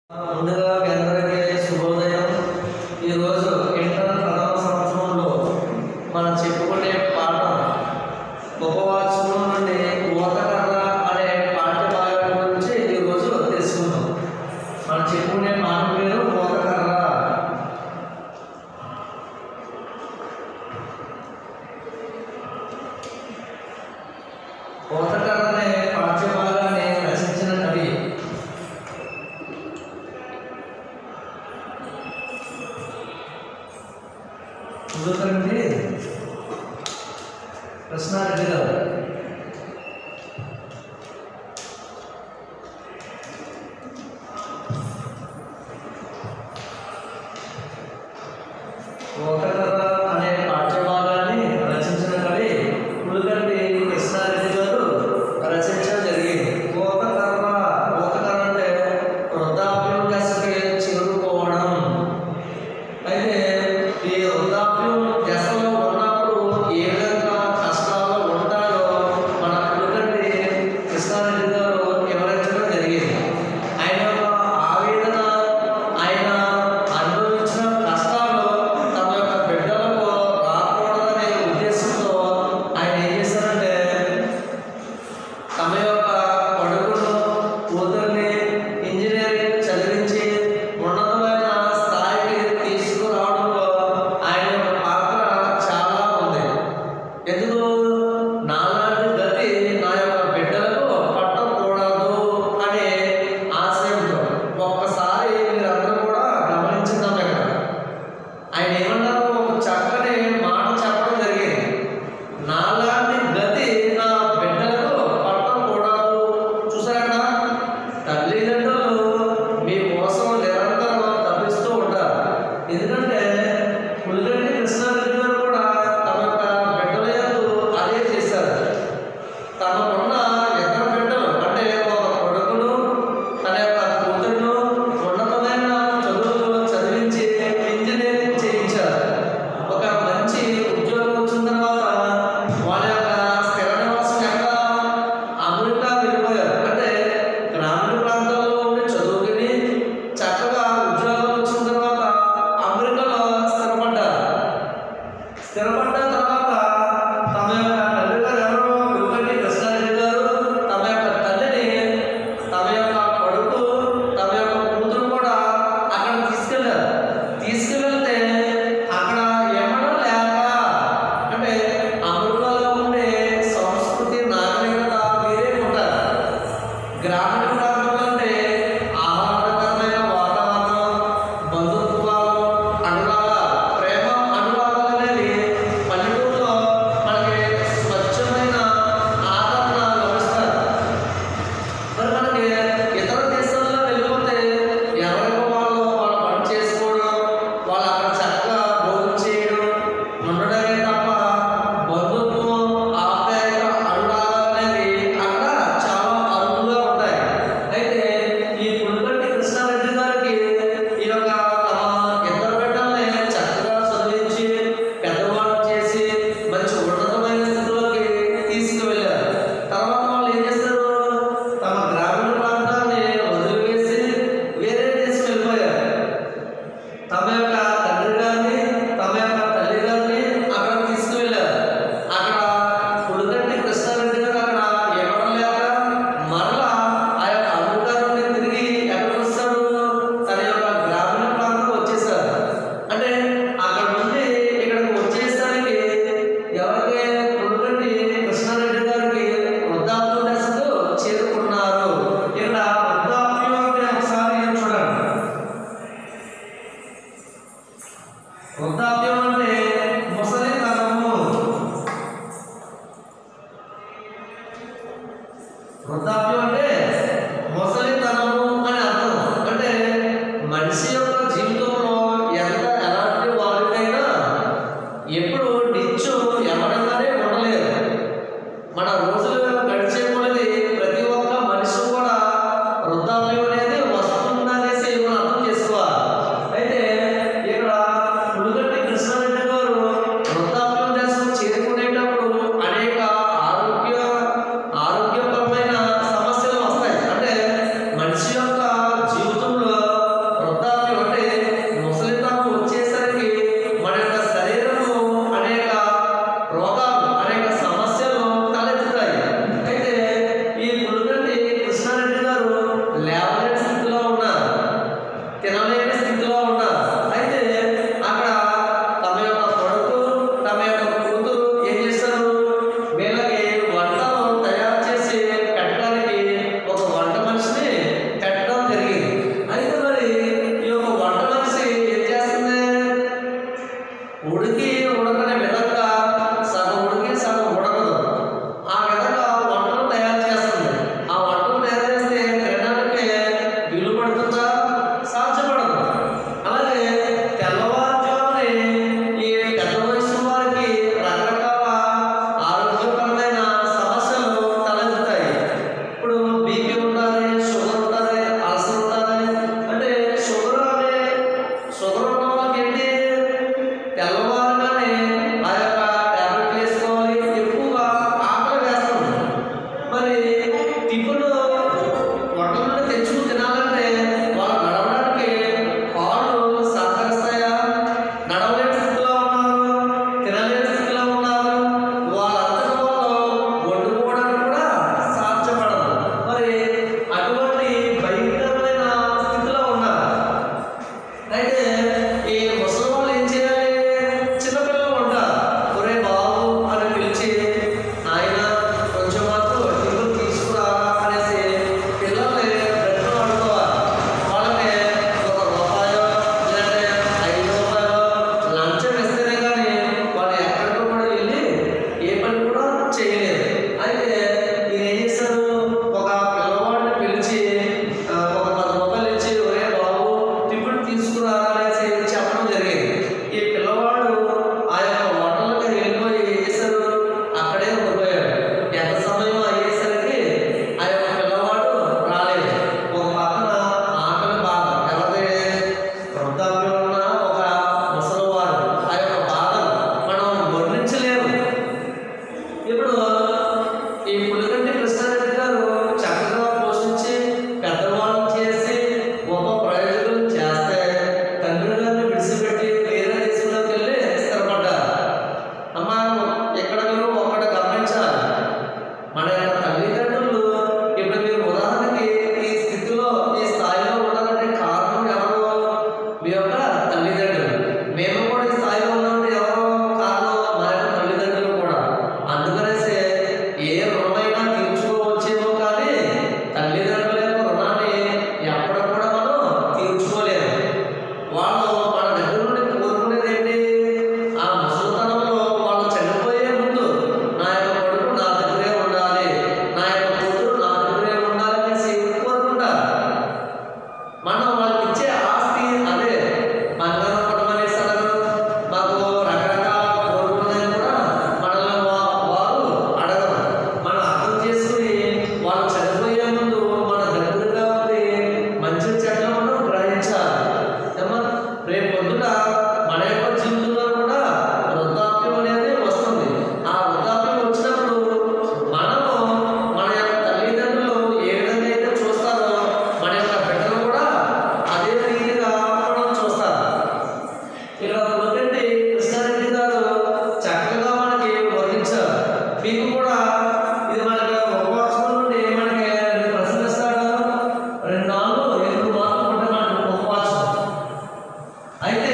ముందుగా మీ అందరికీ శుభోదయం. ఈరోజు ఇంటర్ ప్రథమ సంవత్సరంలో మనం చెప్పుకునే పాఠం ఉపవాచకం నుండి ఊతకర్ర అనే పాఠ్య భాగం గురించి ఈరోజు తెలుసుకుందాం. మనం చెప్పుకునే పాఠం పేరు ఊతకర్ర. ఊతకర్ర అనే పాఠ్య భాగాన్ని రచించిన కవి ఉదకండి కృష్ణారెడ్డి గారు. ఊతకర్ర అనే పాఠ్యభాగాన్ని రచించిన కవి ఉదకండి కృష్ణారెడ్డి గారు రచించడం జరిగింది. ఊతకర్ర అంటే వృద్ధాప్యం దశకి చేరుకోవడం. అయితే ఈ వృద్ధాప్యం దశలో ఉన్నప్పుడు ఏ విధంగా కష్టాలు ఉంటాయో మన ఉదకండి కృష్ణారెడ్డి గారు వివరించడం జరిగింది. ఆయన ఆవేదన, ఆయన అనుభవించిన కష్టాలు తమ యొక్క మనం వాళ్ళకి ఇచ్చే ఆస్తి అదే. బంగారం కొట్టమనేసారు, మాకు రకరకాల కోరికలు ఉన్నాయని కూడా మనల్ని వారు అడగరు. మనం అర్థం చేసుకుని వాళ్ళు చనిపోయే ముందు మన దగ్గరగా ఉండి మంచి చెడ్డలు మనం గ్రహించాలి. ఏమా రేపు పొద్దున మన యొక్క జీవితంలో కూడా వృద్ధాప్యం అనేది వస్తుంది. ఆ వృద్ధాప్యం వచ్చినప్పుడు మనము మన యొక్క తల్లిదండ్రులు ఏ విధంగా అయితే చూస్తారో మన యొక్క బిడ్డలు కూడా అదే రీతిగా మనం చూస్తారు. ఇక్కడ మొదటి కృష్ణారెడ్డి గారు చక్కగా మనకి వర్ణించారు. మీకు కూడా ఇది మనకి ఉపవాసం నుండి మనకి 2 ప్రశ్నలు ఇస్తాడు. 2 4 8 మార్కులు ఉంటే మనకి ఉపవాసం. అయితే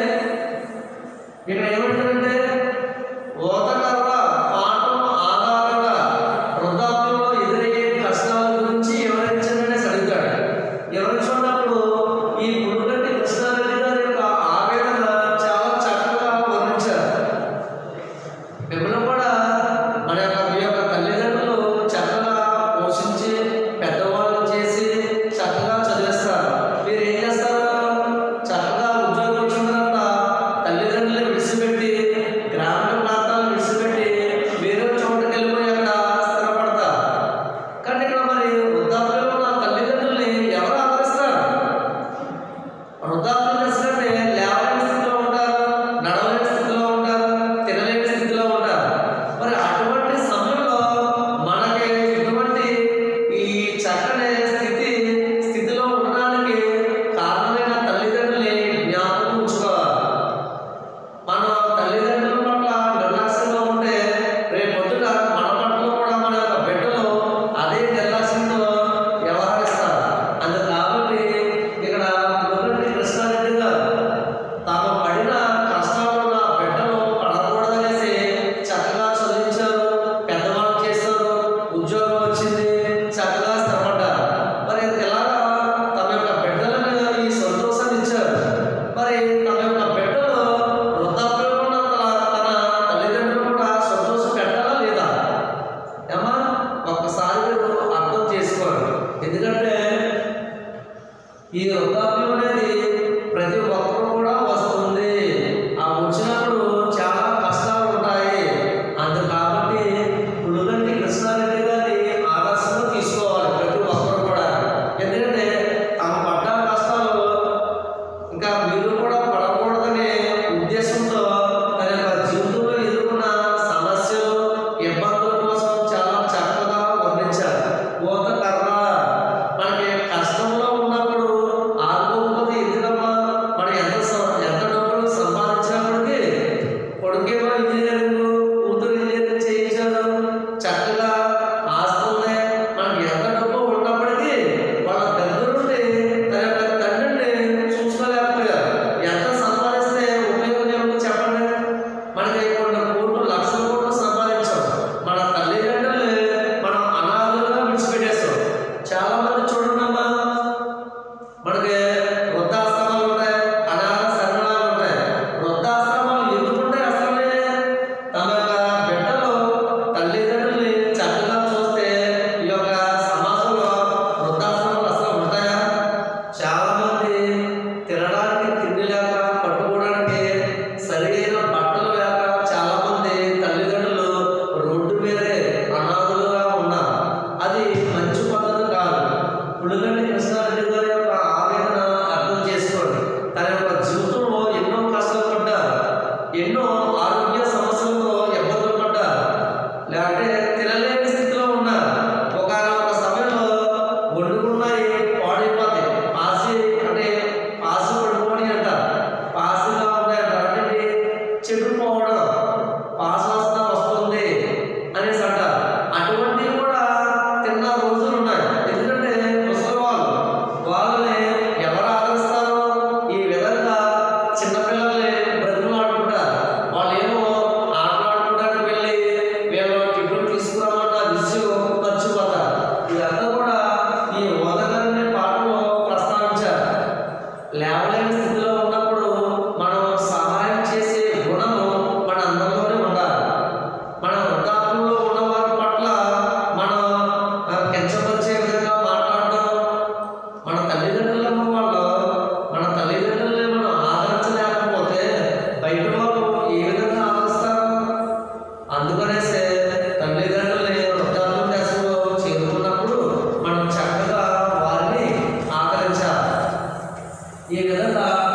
ఇక్కడ ఏమంటారంటే ఓతకర్ర పాఠం ఆధారంగా వృద్ధాప్యంలో ఎదురయ్యే కష్టాల గురించి వివరించమని అడుగుతాడు. వివరించుకున్నప్పుడు ఈ పులుగంటి కృష్ణారెడ్డి గారి యొక్క ఆవేదన చాలా చక్కగా వర్ణించారు. మిమ్మల్ని కూడా మీ యొక్క తల్లిదండ్రులు చక్కగా పోషించి పెద్దవాళ్ళు చేసి చక్కగా చదివిస్తారు. మీరు ఏం చేస్తారు? చక్కగా ఉద్యోగం వచ్చిన తర్వాత తల్లిదండ్రులు విడిచిపెట్టి గ్రామీణ ప్రాంతాలను విడిచిపెట్టి వేరే చోటుకి వెళ్ళిపోయి అక్కడ స్థిరపడతారు. కానీ ఇక్కడ మరి వృద్ధాప్యంలో ఉన్న తల్లిదండ్రుల్ని ఎవరు ఆదరిస్తారు? వృద్ధాప్యం చేసినట్టే లేవలేని స్థితిలో ఉంటారు, నడవలేని స్థితిలో ఉంటారు, తినలేని స్థితిలో ఉంటారు. మరి అటువంటి సమయంలో మనకి ఇటువంటి ఈ చక్కని స్థితిలో ఉండడానికి కారణమైన తల్లిదండ్రుల్ని జ్ఞాపకం ఉంచుకోవాలి. మన తల్లిదండ్రుల పట్ల నిర్లక్ష్యంగా ఉంటే రేపు పొద్దున మన పట్ల కూడా మన యొక్క బిడ్డలు అదే నిర్లక్ష్యంతో వ్యవహరిస్తారు. అందుకు కాబట్టి ఇక్కడ మొదటి కృష్ణారెడ్డి గారు తాము పడిన కష్టాలు నా బిడ్డలు పడకూడదనేసి చక్కగా చదివించారు, పెద్దవాళ్ళు చేశారు, ఉద్యోగం వచ్చింది, చక్కగా స్థిరపడ్డారు. మరి ఇలాగా తమ యొక్క బిడ్డలను ఈ సంతోషాన్ని ఇచ్చారు. మరి తమ యొక్క బిడ్డలు వృద్ధాప్యంలో ఉన్న తన తల్లిదండ్రులు కూడా సంతోషం పెట్టాలా లేదా? ఏమా ఒక్కసారి మీరు అర్థం చేసుకోండి. ఎందుకంటే ఈ వృద్ధాప్యం అనేది ప్రతి ఒక్కరు కూడా వస్తుంది. ఆ వచ్చినప్పుడు చాలా కష్టాలు ఉంటాయి. అందుకు కాబట్టి పులుగంటి కృష్ణారెడ్డి గారి ఆదర్శంగా తీసుకోవాలి ప్రతి ఒక్కరు కూడా. ఎందుకంటే తాము పడ్డ కష్టాలు ఇంకా మీరు కూడా పడకూడదనే ఉద్దేశంతో తన యొక్క జీవితంలో ఎదుర్కొన్న సమస్యలు, ఇబ్బందుల కోసం చాలా చక్కగా వర్ణించారు. ఓతకర్ర మనకి కష్టంలో ఉన్నప్పుడు ఆదుకోకపోతే ఎందుకమ్మా? మనం ఎంత డబ్బులు సంపాదించినప్పటికీ కొడుకేమో ఇంజనీరింగ్, కూతురు ఇంజనీరింగ్ చేయించారు, చక్కగా ఆస్తుంది. మనకి ఎంత డబ్బు ఉన్నప్పటికీ వాళ్ళ దగ్గరుండి తన యొక్క తండ్రిని చూసుకోలేకపోయారు. ఎంత సంపాదిస్తే ఉపయోగం ఏమిటో చెప్పండి. మనకి కొన్ని కోట్లు, లక్షల కోట్లు సంపాదించాం, మన తల్లిదండ్రులు మనం అనాథలుగా విడిచిపెట్టేస్తాం. చాలా మంది చూడండమ్మా, మనకి వృద్ధాశ్రమాలు ఉంటాయి, అనాథ శరణాలు ఉంటాయి. వృద్ధాశ్రమాలు ఎందుకుంటాయి? అసలు తమ యొక్క బిడ్డలు తల్లిదండ్రుల్ని చక్కగా చూస్తే ఈ యొక్క సమాజంలో వృద్ధాశ్రమాలు అసలు ఉంటాయా? చాలా మంది తినడానికి తిండి లేక, కట్టుకోవడానికి సరైన బట్టలు లేక చాలా మంది తల్లిదండ్రులు రోడ్డు మీదే అనాథలుగా ఉన్నారు. అది మంచి పద్ధతి కాదు. పులుగంటి కృష్ణారెడ్డి గారి యొక్క ఆవేదన అర్థం చేసుకోండి. తన యొక్క జీవితంలో ఎన్నో కష్టాలు పడ్డారు, ఎన్నో ఆరోగ్య సమస్యలతో ఇబ్బందులు పడ్డారు, లేదంటే తినలేని స్థితిలో ఉన్నారు. ఒకనొక సమయంలో వండుకున్నాయి పాడైపోతాయి, పాసి పడుకోని అంటారు, పాసిగా ఉన్నాయంటారు. అంటే చెడిపోవడం, పాస్ వస్తుంది అనేసి అంటారు. అటువంటివి కూడా తిన్న రోజులు ఉన్నాయి. ఎందుకంటే ముసలి వాళ్ళని ఎవరు ఆదరిస్తారు? ఈ విధంగా చిన్నపిల్లల్ని బ్రతిమాడుకుంటారు. వాళ్ళు ఏమో ఆటలాడుకోవడానికి వెళ్ళి వీళ్ళు టిఫిన్ తీసుకురామన్న విషయం మర్చిపోతారు. ఇదంతా కూడా ఈ ఓతకర్ర పాటలో ప్రస్తావించారు. లేవలేని స్థితిలో ఉన్నప్పుడు మనం సహాయం చేసే గుణము మన అందరిలోనే ఉండాలి. మన వృద్ధాప్యంలో ఉన్న వారి పట్ల మనం కించపరిచే విధంగా మాట్లాడడం, మన తల్లిదండ్రులను ఈ విధంగా